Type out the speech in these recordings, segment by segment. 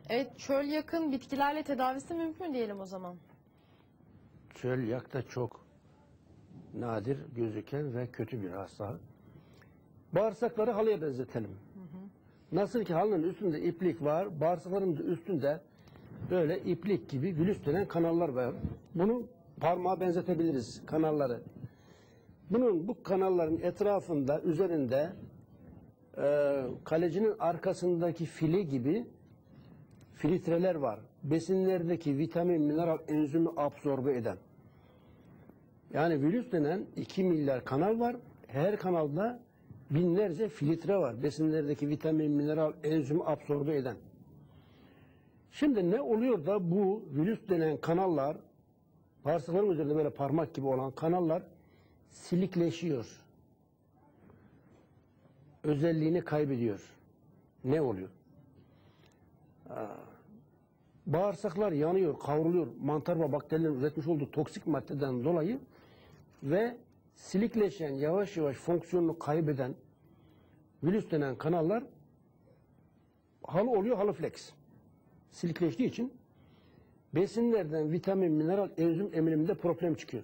Evet, çöl yakın bitkilerle tedavisi mümkün diyelim o zaman. Çölyak da çok nadir gözüken ve kötü bir hastalık. Bağırsakları halıya benzetelim. Nasıl ki halının üstünde iplik var, bağırsakların da üstünde böyle iplik gibi virüs denen kanallar var. Bunu parmağa benzetebiliriz, kanalları. Bu kanalların etrafında, üzerinde kalecinin arkasındaki fili gibi filtreler var. Besinlerdeki vitamin, mineral, enzimi absorbe eden. Yani virüs denen 2 milyar kanal var. Her kanalda binlerce filtre var. Besinlerdeki vitamin, mineral, enzimi absorbe eden. Şimdi ne oluyor da bu virüs denen kanallar, bağırsakların üzerinde böyle parmak gibi olan kanallar silikleşiyor. Özelliğini kaybediyor. Ne oluyor? Bağırsaklar yanıyor, kavruluyor. Mantar ve bakterilerin üretmiş olduğu toksik maddeden dolayı ve silikleşen, yavaş yavaş fonksiyonunu kaybeden virüs denen kanallar halı oluyor, halofleks. Silikleştiği için besinlerden vitamin, mineral, enzim emiliminde problem çıkıyor.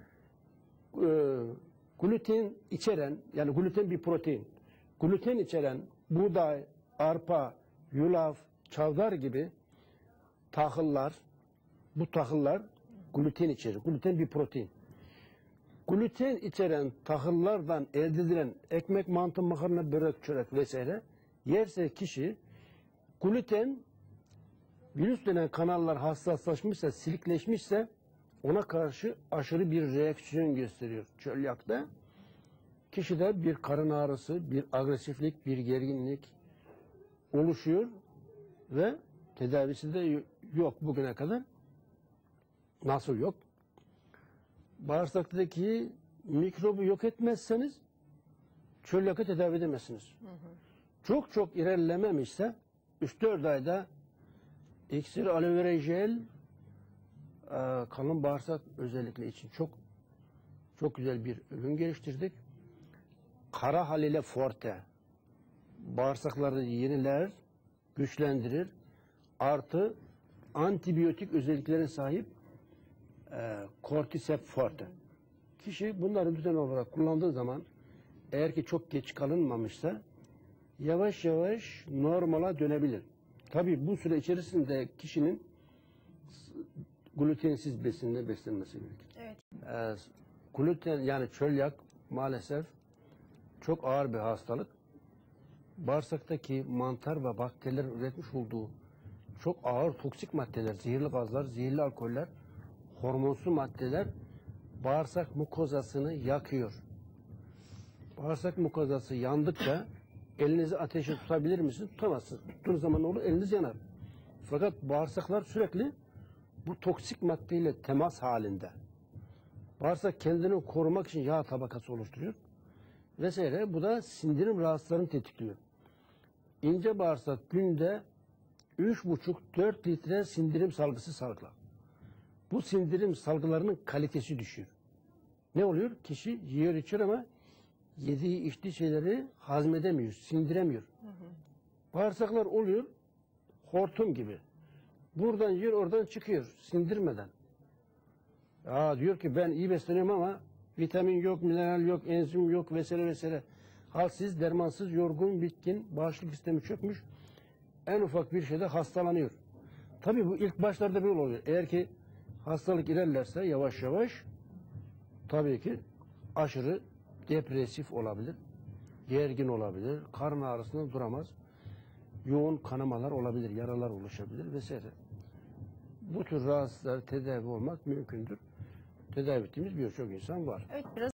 Gluten içeren, yani gluten bir protein, gluten içeren buğday, arpa, yulaf, çavdar gibi tahıllar, bu tahıllar gluten içerir. Gluten bir protein. Gluten içeren tahıllardan elde edilen ekmek, mantı, makarna, börek, çörek vesaire yerse kişi gluten virüs denen kanallar hassaslaşmışsa, silikleşmişse ona karşı aşırı bir reaksiyon gösteriyor. Çölyakta kişide bir karın ağrısı, bir agresiflik, bir gerginlik oluşuyor ve tedavisi de yok bugüne kadar. Nasıl yok? Bağırsaktaki mikrobu yok etmezseniz çölyakı tedavi edemezsiniz. Çok ilerlememişse 3-4 ayda iksir, aloe vera jel, kalın bağırsak özellikle için çok güzel bir ürün geliştirdik. Kara halile forte bağırsakları yeniler, güçlendirir. Artı antibiyotik özelliklere sahip Cordyceps forte. Kişi bunları düzenli olarak kullandığı zaman eğer ki çok geç kalınmamışsa yavaş yavaş normala dönebilir. Tabii bu süre içerisinde kişinin glutensiz besinle beslenmesi gerekir. Evet. Gluten yani çölyak maalesef çok ağır bir hastalık. Bağırsaktaki mantar ve bakterilerin üretmiş olduğu çok ağır toksik maddeler, zehirli gazlar, zehirli alkoller, hormonsu maddeler bağırsak mukozasını yakıyor. Bağırsak mukozası yandıkça elinizi ateşe tutabilir misiniz? Tutamazsınız. Tuttuğunuz zaman ne olur? Eliniz yanar. Fakat bağırsaklar sürekli bu toksik maddeyle temas halinde. Bağırsak kendini korumak için yağ tabakası oluşturuyor vesaire. Bu da sindirim rahatsızlarını tetikliyor. İnce bağırsak günde 3,5-4 litre sindirim salgısı salgılar. Bu sindirim salgılarının kalitesi düşüyor. Ne oluyor? Kişi yiyor içiyor ama yediği içtiği şeyleri hazmedemiyor, sindiremiyor. Bağırsaklar oluyor hortum gibi. Buradan yiyor, oradan çıkıyor sindirmeden. Diyor ki ben iyi besleniyorum ama vitamin yok, mineral yok, enzim yok vesaire vesaire. Halsiz, dermansız, yorgun, bitkin, bağışıklık sistemi çökmüş. En ufak bir şeyde hastalanıyor. Tabii bu ilk başlarda böyle oluyor. Eğer ki hastalık ilerlerse yavaş yavaş tabii ki aşırı depresif olabilir, gergin olabilir, karın ağrısından duramaz, yoğun kanamalar olabilir, yaralar oluşabilir vesaire. Bu tür rahatsızlıklar tedavi olmak mümkündür. Tedavi ettiğimiz birçok insan var. Evet, biraz